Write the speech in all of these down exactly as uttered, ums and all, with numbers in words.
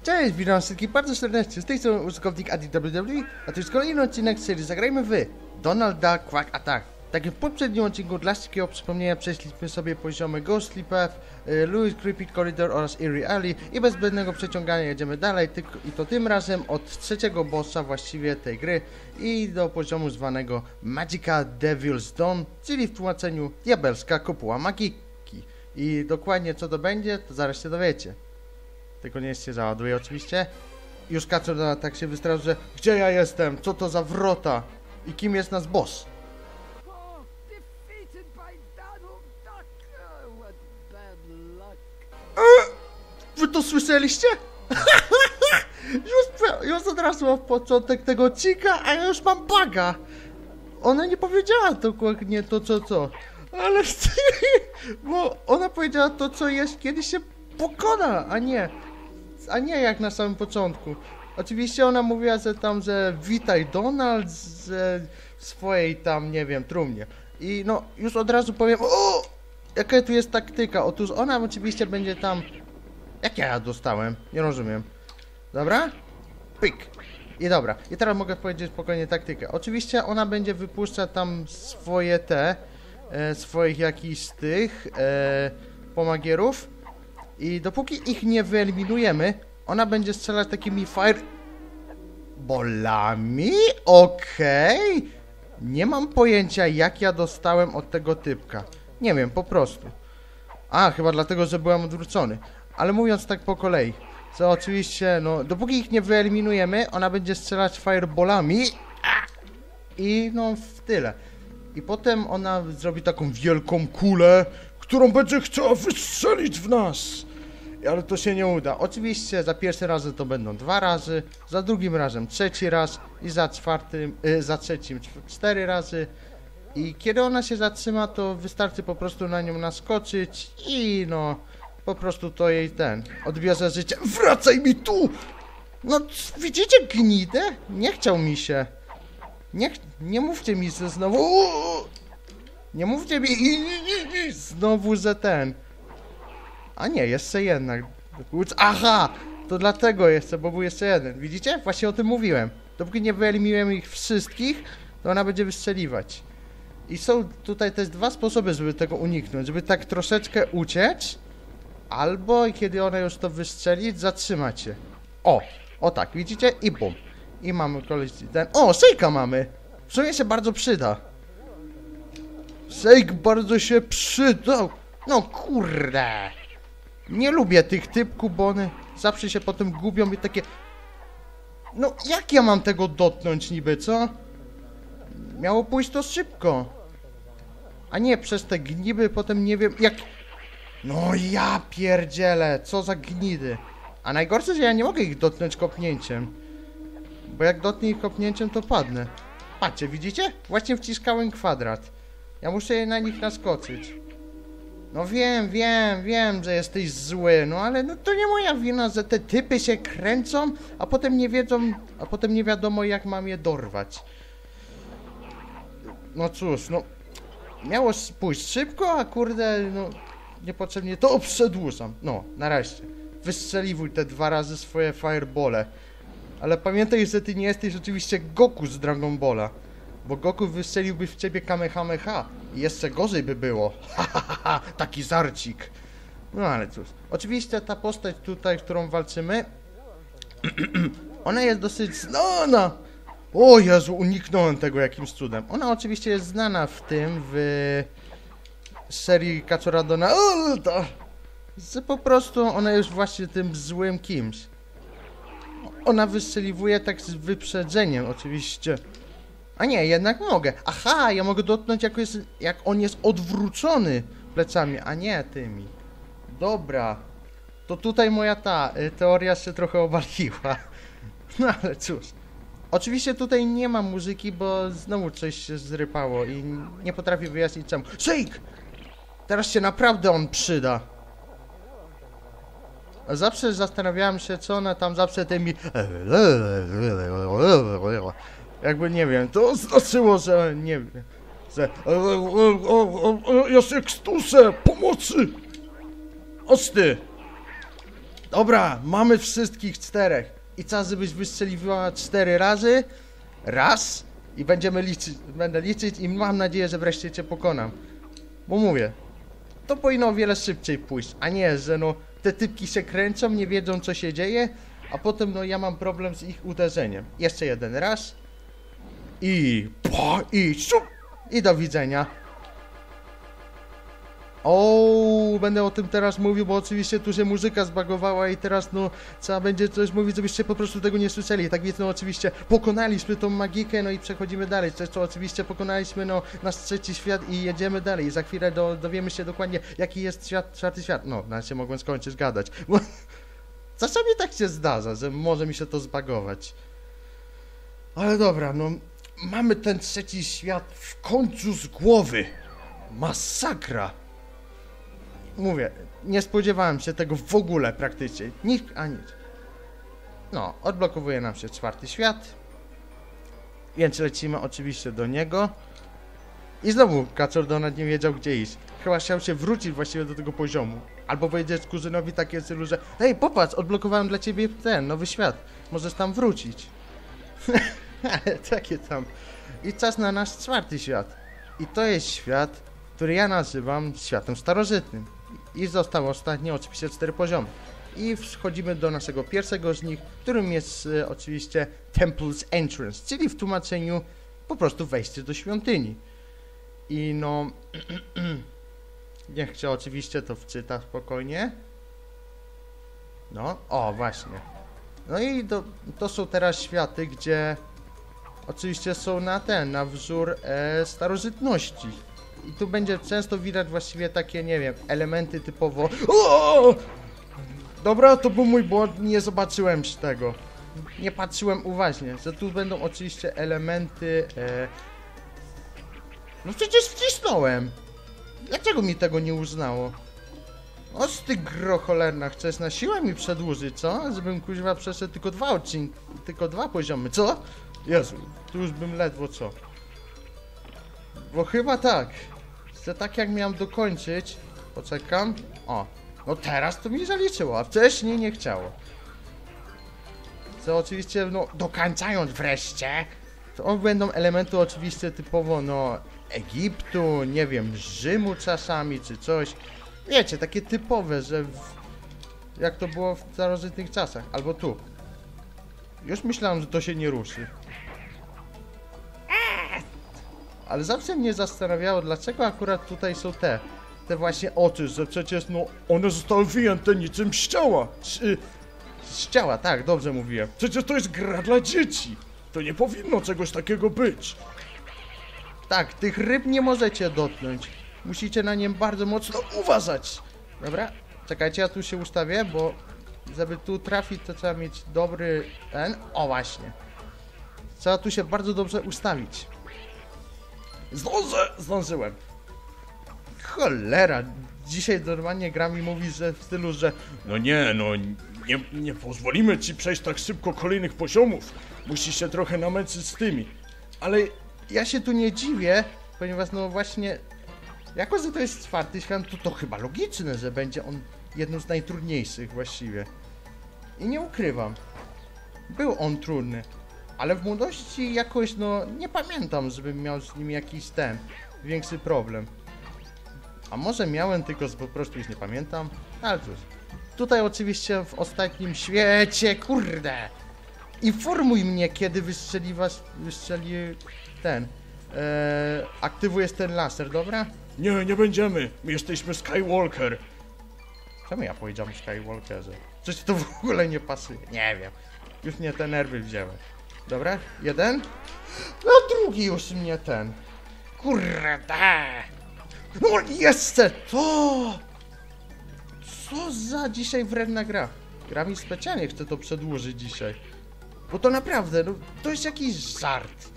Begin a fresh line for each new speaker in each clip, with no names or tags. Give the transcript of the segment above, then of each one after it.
Cześć, witam wszystkich bardzo serdecznie, z tej strony użytkownik Adi W W E, a to jest kolejny odcinek z serii Zagrajmy w Donald Duck Quack Attack. Tak jak w poprzednim odcinku dla szybkiego przypomnienia przeszliśmy sobie poziomy Ghostly Path, Louis Creepy Corridor oraz Eerie Alley i bez zbędnego przeciągania jedziemy dalej, tylko, i to tym razem od trzeciego bossa właściwie tej gry i do poziomu zwanego Magica Devil's Dawn, czyli w tłumaczeniu Diabelska Kopuła Magiki. I dokładnie co to będzie, to zaraz się dowiecie. Tylko nie się załaduje oczywiście. Już Kaczor tak się wystraszył, że gdzie ja jestem? Co to za wrota? I kim jest nasz boss? Eee, wy to słyszeliście? już, już od razu w początek tego odcinka, a ja już mam buga. Ona nie powiedziała dokładnie to co co. Ale bo ona powiedziała to co jest, kiedy się pokona, a nie. A nie jak na samym początku. Oczywiście ona mówiła, że tam, że witaj Donald, że w swojej tam, nie wiem, trumnie. I no, już od razu powiem, o, jaka tu jest taktyka. Otóż ona oczywiście będzie tam... Jak ja dostałem? Nie rozumiem. Dobra? Pyk. I dobra. I teraz mogę powiedzieć spokojnie taktykę. Oczywiście ona będzie wypuszczać tam swoje te, e, swoich jakichś z tych e, pomagierów. I dopóki ich nie wyeliminujemy, ona będzie strzelać takimi fireballami? Okej. Okay. Nie mam pojęcia, jak ja dostałem od tego typka. Nie wiem, po prostu. A, chyba dlatego, że byłem odwrócony. Ale mówiąc tak po kolei. To oczywiście, no, dopóki ich nie wyeliminujemy, ona będzie strzelać fireballami. I no, w tyle. I potem ona zrobi taką wielką kulę, którą będzie chciała wystrzelić w nas. Ale to się nie uda. Oczywiście za pierwszy raz to będą dwa razy, za drugim razem trzeci raz i za czwartym, yy, za trzecim cztery razy. I kiedy ona się zatrzyma, to wystarczy po prostu na nią naskoczyć i no, po prostu to jej ten, odbierze życie. Wracaj mi tu! No, widzicie gnidę? Nie chciał mi się. Nie, nie mówcie mi, że znowu... Nie mówcie mi znowu, że ten... A nie, jeszcze jednak. Aha! To dlatego jeszcze, bo był jeszcze jeden. Widzicie? Właśnie o tym mówiłem. Dopóki nie wyeliminujemy ich wszystkich, to ona będzie wystrzeliwać. I są tutaj też dwa sposoby, żeby tego uniknąć. Żeby tak troszeczkę uciec, albo kiedy ona już to wystrzeli, zatrzymać się. O! O tak, widzicie? I bum. I mamy koleś ten... O! Szejka mamy! W sumie się bardzo przyda. Szejk bardzo się przydał. No kurde. Nie lubię tych typków, bo one zawsze się potem gubią i takie... No jak ja mam tego dotknąć niby, co? Miało pójść to szybko. A nie przez te gniby potem nie wiem jak... No ja pierdzielę, co za gnidy. A najgorsze, że ja nie mogę ich dotknąć kopnięciem. Bo jak dotknę ich kopnięciem, to padnę. Patrzcie, widzicie? Właśnie wciskałem kwadrat. Ja muszę na nich naskoczyć. No wiem, wiem, wiem, że jesteś zły, no ale no to nie moja wina, że te typy się kręcą, a potem nie wiedzą, a potem nie wiadomo jak mam je dorwać. No cóż, no miało pójść szybko, a kurde, no niepotrzebnie to przedłużam. No, nareszcie. Wystrzeliwuj te dwa razy swoje firebole. Ale pamiętaj, że ty nie jesteś oczywiście Goku z Dragon Balla. Bo Goku wystrzeliłby w ciebie Kamehameha i jeszcze gorzej by było. Ha, ha, ha, ha, taki zarcik. No ale cóż. Oczywiście ta postać tutaj, którą walczymy, ona jest dosyć znana. O Jezu, uniknąłem tego jakimś cudem. Ona oczywiście jest znana w tym, w serii Kaczora Donalda. Że po prostu ona jest właśnie tym złym kimś. Ona wystrzeliwuje tak z wyprzedzeniem oczywiście. A nie, jednak mogę. Aha, ja mogę dotknąć jak, jest, jak on jest odwrócony plecami, a nie tymi. Dobra. To tutaj moja ta y, teoria się trochę obaliła. No ale cóż. Oczywiście tutaj nie ma muzyki, bo znowu coś się zrypało i nie potrafię wyjaśnić czemu. Shake! Teraz się naprawdę on przyda. A zawsze zastanawiałem się, co ona tam zawsze tymi... Jakby nie wiem, to znaczyło, że nie wiem, że ja się krztuszę, pomocy! Oż ty! Dobra, mamy wszystkich czterech. I czas, żebyś wystrzeliwała cztery razy. Raz. I będziemy liczyć, będę liczyć i mam nadzieję, że wreszcie cię pokonam. Bo mówię, to powinno o wiele szybciej pójść, a nie, że no te typki się kręcą, nie wiedzą co się dzieje, a potem no ja mam problem z ich uderzeniem. Jeszcze jeden raz. I... Po, i... Szup, i do widzenia. O, będę o tym teraz mówił, bo oczywiście tu się muzyka zbagowała i teraz no trzeba będzie coś mówić, żebyście po prostu tego nie słyszeli. Tak więc no oczywiście pokonaliśmy tą magikę, no i przechodzimy dalej. To, to oczywiście pokonaliśmy no nasz trzeci świat i jedziemy dalej. I za chwilę do, dowiemy się dokładnie jaki jest świat, czwarty świat. No, nawet się mogłem skończyć gadać. Bo czasami tak się zdarza, że może mi się to zbagować. Ale dobra, no mamy ten trzeci świat w końcu z głowy. Masakra. Mówię, nie spodziewałem się tego w ogóle praktycznie. Nikt, a nic. No, odblokowuje nam się czwarty świat. Więc lecimy oczywiście do niego. I znowu Kaczor Donald nie wiedział gdzie iść. Chyba chciał się wrócić właściwie do tego poziomu. Albo powiedzieć kuzynowi takie stylu, że hej, popatrz, odblokowałem dla ciebie ten nowy świat. Możesz tam wrócić. Takie tam. I czas na nasz czwarty świat. I to jest świat, który ja nazywam światem starożytnym. I zostało ostatnio oczywiście cztery poziomy. I wchodzimy do naszego pierwszego z nich, którym jest e, oczywiście Temple's Entrance, czyli w tłumaczeniu po prostu wejście do świątyni. I no... niech się oczywiście to wczyta spokojnie. No, o właśnie. No i to, to są teraz światy, gdzie oczywiście są na ten, na wzór e, starożytności. I tu będzie często widać właściwie takie, nie wiem, elementy typowo... O! Dobra, to był mój błąd, nie zobaczyłem tego. Nie patrzyłem uważnie, że tu będą oczywiście elementy... E... No przecież wcisnąłem! Dlaczego mi tego nie uznało? O z ty gro cholerna, chcesz na siłę mi przedłużyć, co? Żebym kuźwa przeszedł tylko dwa odcinki, tylko dwa poziomy, co? Jezu, tu już bym ledwo co. Bo chyba tak, że tak jak miałem dokończyć, poczekam, o, no teraz to mi zaliczyło, a wcześniej nie chciało. Co oczywiście, no, dokończając wreszcie, to będą elementy oczywiście typowo, no, Egiptu, nie wiem, Rzymu czasami, czy coś. Wiecie, takie typowe, że w, jak to było w starożytnych czasach, albo tu. Już myślałem, że to się nie ruszy. Ale zawsze mnie zastanawiało, dlaczego akurat tutaj są te, te właśnie oczy, że przecież no one zostały wyjęte niczym z ciała. Z, z ciała, tak, dobrze mówiłem. Przecież to jest gra dla dzieci. To nie powinno czegoś takiego być. Tak, tych ryb nie możecie dotknąć. Musicie na nie bardzo mocno uważać. Dobra, czekajcie, ja tu się ustawię, bo żeby tu trafić, to trzeba mieć dobry ten. O właśnie. Trzeba tu się bardzo dobrze ustawić. Zdążę! Zdążyłem. Cholera, dzisiaj normalnie gra mi mówi, że w stylu, że no nie, no nie, nie pozwolimy ci przejść tak szybko kolejnych poziomów. Musisz się trochę namęczyć z tymi. Ale ja się tu nie dziwię, ponieważ no właśnie, jako że to jest czwarty świat, to to chyba logiczne, że będzie on jednym z najtrudniejszych właściwie. I nie ukrywam, był on trudny. Ale w młodości jakoś, no, nie pamiętam, żebym miał z nim jakiś ten, większy problem. A może miałem, tylko po prostu już nie pamiętam? Ale cóż. Tutaj oczywiście w ostatnim świecie, kurde! Informuj mnie, kiedy wystrzeliwasz, wystrzeli ten, e, aktywujesz ten laser, dobra? Nie, nie będziemy, my jesteśmy Skywalker. Czemu ja powiedziałem Skywalkerze? Przecież to w ogóle nie pasuje, nie wiem. Już mnie te nerwy wzięły. Dobra, jeden. No drugi już mnie ten. Kurde. No jeszcze to. Co za dzisiaj wredna gra. Gra mi specjalnie chce to przedłużyć dzisiaj. Bo to naprawdę, no to jest jakiś żart.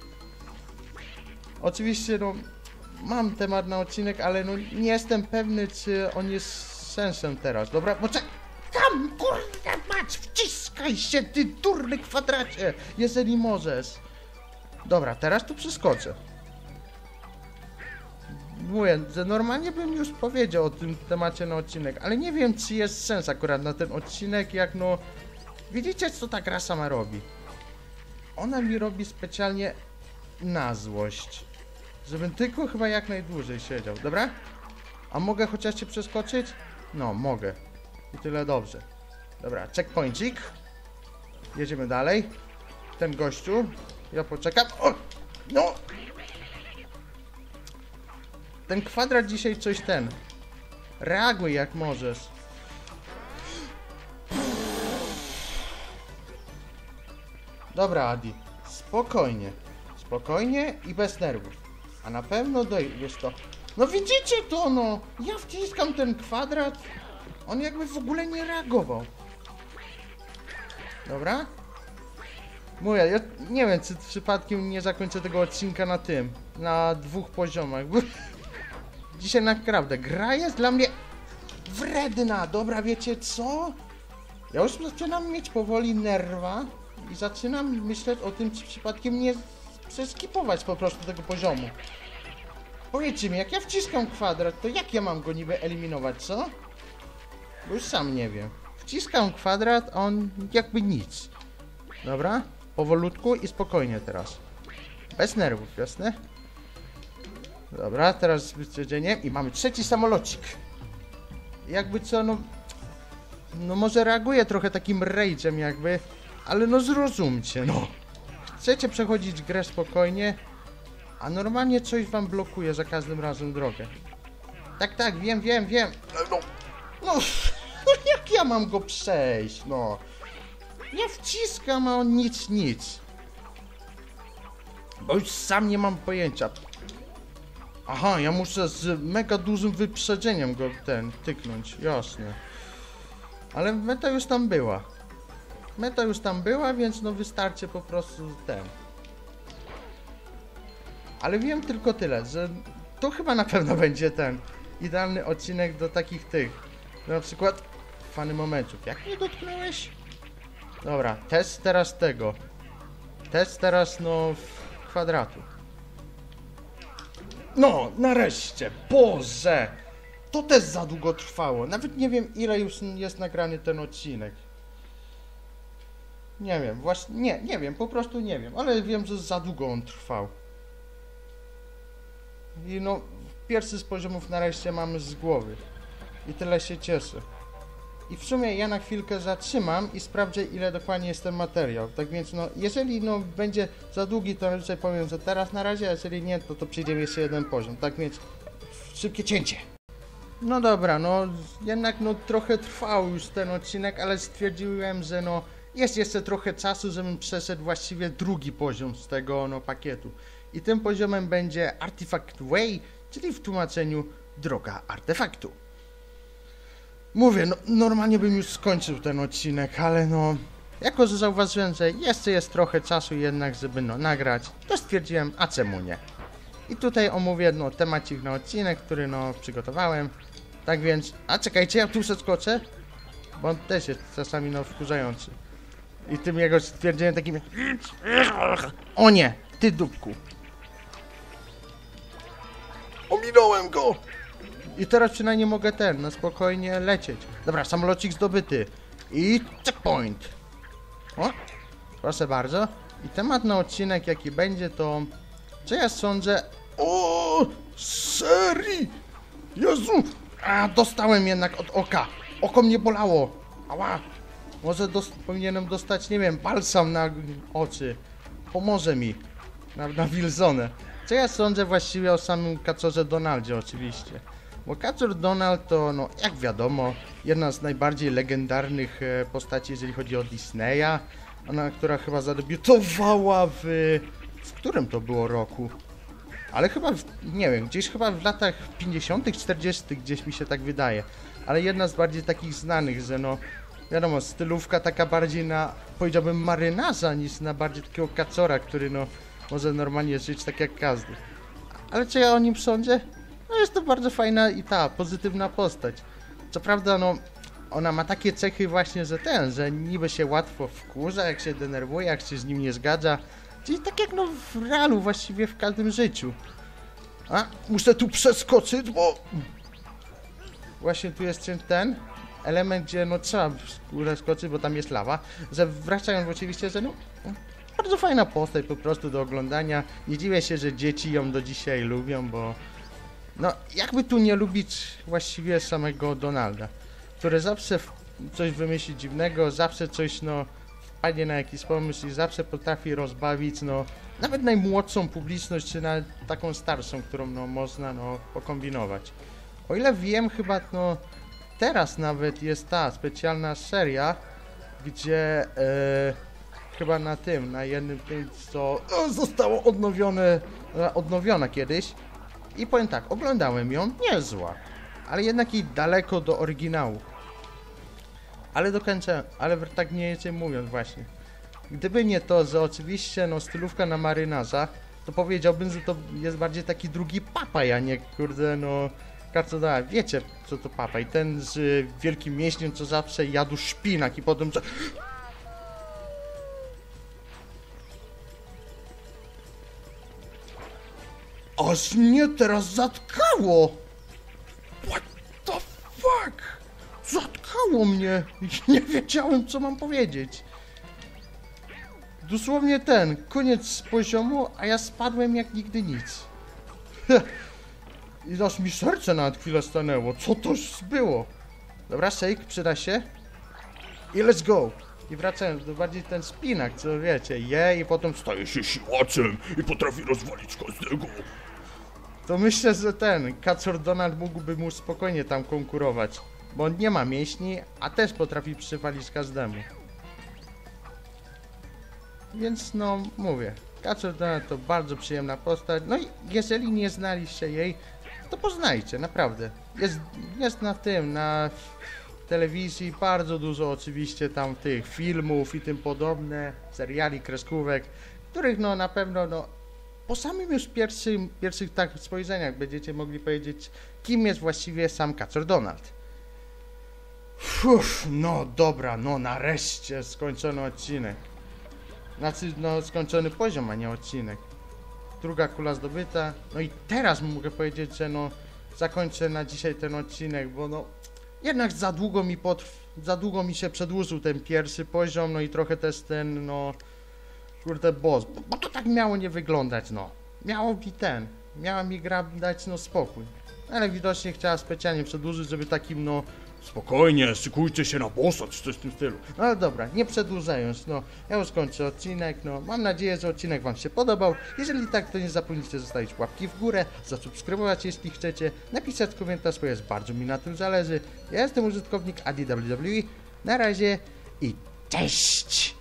Oczywiście, no mam temat na odcinek, ale no nie jestem pewny, czy on jest sensem teraz. Dobra, poczekaj. Tam, kurde mać, wciskaj się, ty durny kwadracie, jeżeli możesz. Dobra, teraz tu przeskoczę. mówię, że normalnie bym już powiedział o tym temacie na odcinek, ale nie wiem, czy jest sens akurat na ten odcinek, jak no... Widzicie, co ta gra sama robi? Ona mi robi specjalnie na złość. Żebym tylko chyba jak najdłużej siedział, dobra? A mogę chociaż się przeskoczyć? No, mogę. I tyle dobrze. Dobra, checkpointik. Jedziemy dalej. Ten gościu. Ja poczekam. O! No! Ten kwadrat dzisiaj coś ten. Reaguj jak możesz. Dobra, Adi. Spokojnie. Spokojnie i bez nerwów. A na pewno dojdziesz to. No widzicie to, no! Ja wciskam ten kwadrat. On jakby w ogóle nie reagował. Dobra? Mówię, ja nie wiem, czy przypadkiem nie zakończę tego odcinka na tym. Na dwóch poziomach. Dzisiaj naprawdę gra jest dla mnie wredna. Dobra, wiecie co? Ja już zaczynam mieć powoli nerwa i zaczynam myśleć o tym, czy przypadkiem nie przeskipować po prostu tego poziomu. Powiedzcie mi, jak ja wciskam kwadrat, to jak ja mam go niby eliminować, co? Bo już sam nie wiem. Wciskam kwadrat, a on jakby nic. Dobra? Powolutku i spokojnie teraz. Bez nerwów, jasne? Dobra, teraz z wyprzedzeniem i mamy trzeci samolocik. Jakby co, no... No może reaguje trochę takim rage'em jakby, ale no zrozumcie, no. Chcecie przechodzić grę spokojnie, a normalnie coś wam blokuje za każdym razem drogę. Tak, tak, wiem, wiem, wiem. No, no, no jak ja mam go przejść, no. Ja wciskam, a on nic, nic. Bo już sam nie mam pojęcia. Aha, ja muszę z mega dużym wyprzedzeniem go ten tyknąć, jasne. Ale meta już tam była. Meta już tam była, więc no wystarczy po prostu ten. Ale wiem tylko tyle, że to chyba na pewno będzie ten idealny odcinek do takich tych. Na przykład fany momentów. Jak mnie dotknąłeś? Dobra, test teraz tego. Test teraz no w kwadratu. No, nareszcie, Boże! To też za długo trwało. Nawet nie wiem, ile już jest nagrany ten odcinek. Nie wiem, właśnie, nie, nie wiem, po prostu nie wiem, ale wiem, że za długo on trwał. I no, pierwszy z poziomów nareszcie mamy z głowy. I tyle się cieszę. I w sumie ja na chwilkę zatrzymam i sprawdzę, ile dokładnie jest ten materiał. Tak więc no, jeżeli no będzie za długi, to raczej powiem, że teraz na razie, a jeżeli nie, to to przyjdziemy jeszcze jeden poziom. Tak więc szybkie cięcie. No dobra, no jednak no trochę trwał już ten odcinek, ale stwierdziłem, że no jest jeszcze trochę czasu, żebym przeszedł właściwie drugi poziom z tego no pakietu. I tym poziomem będzie Artifact Way, czyli w tłumaczeniu droga artefaktu. Mówię, no normalnie bym już skończył ten odcinek, ale no jako że zauważyłem, że jeszcze jest trochę czasu jednak, żeby no nagrać, to stwierdziłem, a czemu nie. I tutaj omówię no temacik na odcinek, który no przygotowałem. Tak więc, a czekajcie, ja tu przeskoczę, bo on też jest czasami no wkurzający. I tym jego stwierdzeniem takim... O nie, ty dupku. Ominąłem go! I teraz przynajmniej mogę ten, na spokojnie lecieć. Dobra, samolocik zdobyty. I checkpoint. O, proszę bardzo. I temat na odcinek jaki będzie to... Co ja sądzę... O, serii! Jezu! A, dostałem jednak od oka. Oko mnie bolało. Ała. Może dos powinienem dostać, nie wiem, balsam na oczy. Pomoże mi. Na, na Wilsonę. Co ja sądzę właściwie o samym kaczorze Donaldzie oczywiście. Bo kaczor Donald to, no jak wiadomo, jedna z najbardziej legendarnych e, postaci, jeżeli chodzi o Disneya. Ona, która chyba zadebiutowała w... W którym to było roku? Ale chyba, w, nie wiem, gdzieś chyba w latach pięćdziesiątych, czterdziestych gdzieś mi się tak wydaje. Ale jedna z bardziej takich znanych, że no, wiadomo, stylówka taka bardziej na, powiedziałbym, marynarza, niż na bardziej takiego kacora, który no, może normalnie żyć tak jak każdy. Ale co ja o nim sądzę? No jest to bardzo fajna i ta, pozytywna postać. Co prawda, no, ona ma takie cechy właśnie, że ten, że niby się łatwo wkurza, jak się denerwuje, jak się z nim nie zgadza. Czyli tak jak no w realu, właściwie w każdym życiu. A, muszę tu przeskoczyć, bo... Właśnie tu jest ten element, gdzie no trzeba przeskoczyć, bo tam jest lawa. Że wracając oczywiście, że no... Bardzo fajna postać po prostu do oglądania. Nie dziwię się, że dzieci ją do dzisiaj lubią, bo... No, jakby tu nie lubić właściwie samego Donalda, który zawsze coś wymyśli dziwnego, zawsze coś, no, wpadnie na jakiś pomysł i zawsze potrafi rozbawić, no, nawet najmłodszą publiczność, czy nawet taką starszą, którą, no, można, no, pokombinować. O ile wiem, chyba, no, teraz nawet jest ta specjalna seria, gdzie, e, chyba na tym, na jednym tym, co o, zostało odnowione, odnowiona kiedyś. I powiem tak, oglądałem ją, niezła, ale jednak i daleko do oryginału. Ale do końca, ale tak mniej więcej mówiąc właśnie. Gdyby nie to, że oczywiście no stylówka na marynarza, to powiedziałbym, że to jest bardziej taki drugi Papaj, a nie kurde no... Karcoda, wiecie co to Papaj, ten z wielkim mięśniem, co zawsze jadł szpinak i potem co... Aż mnie teraz zatkało! What the fuck? Zatkało mnie! Nie wiedziałem, co mam powiedzieć. Dosłownie ten, koniec poziomu, a ja spadłem jak nigdy nic. I aż mi serce na chwilę stanęło. Co to było? Dobra, shake, przyda się. I let's go! I wracając, to bardziej ten spinak, co wiecie, je i potem staje się siłaczem i potrafi rozwalić każdego. To myślę, że ten Kaczor Donald mógłby mu spokojnie tam konkurować, bo on nie ma mięśni, a też potrafi przywalić każdemu. Więc no, mówię, Kaczor Donald to bardzo przyjemna postać, no i jeżeli nie znaliście jej, to poznajcie, naprawdę. Jest, jest na tym, na telewizji bardzo dużo oczywiście tam tych filmów i tym podobne, seriali, kreskówek, których no na pewno no po samym już pierwszym, pierwszych tak spojrzeniach będziecie mogli powiedzieć, kim jest właściwie sam Kaczor Donald. Uff, no dobra, no nareszcie skończony odcinek. Znaczy, no skończony poziom, a nie odcinek. Druga kula zdobyta. No i teraz mogę powiedzieć, że no zakończę na dzisiaj ten odcinek, bo no jednak za długo mi potrw... za długo mi się przedłużył ten pierwszy poziom, no i trochę też ten, no kurde boss, bo, bo to tak miało nie wyglądać, no. Miało mi ten, miała mi gra dać, no spokój. Ale widocznie chciała specjalnie przedłużyć, żeby takim, no spokojnie, szykujcie się na bossa, czy coś w tym stylu. No ale dobra, nie przedłużając, no ja już kończę odcinek, no mam nadzieję, że odcinek wam się podobał. Jeżeli tak, to nie zapomnijcie zostawić łapki w górę, zasubskrybować jeśli chcecie, napisać komentarz, bo jest bardzo mi na tym zależy. Ja jestem użytkownik A D W W E, na razie i cześć!